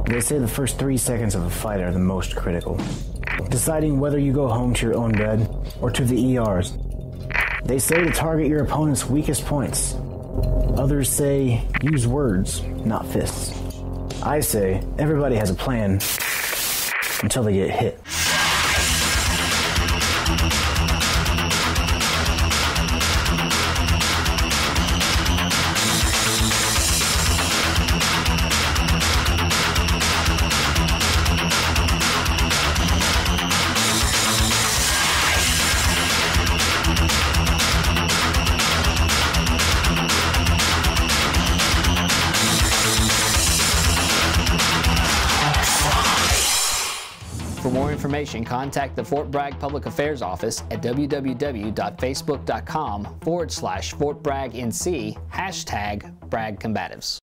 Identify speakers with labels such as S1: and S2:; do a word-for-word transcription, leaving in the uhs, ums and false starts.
S1: They say the first three seconds of a fight are the most critical, deciding whether you go home to your own bed or to the E Rs. They say to target your opponent's weakest points. Others say use words, not fists. I say everybody has a plan until they get hit.
S2: For more information, contact the Fort Bragg Public Affairs Office at w w w dot facebook dot com forward slash Fort Bragg N C, hashtag Bragg Combatives.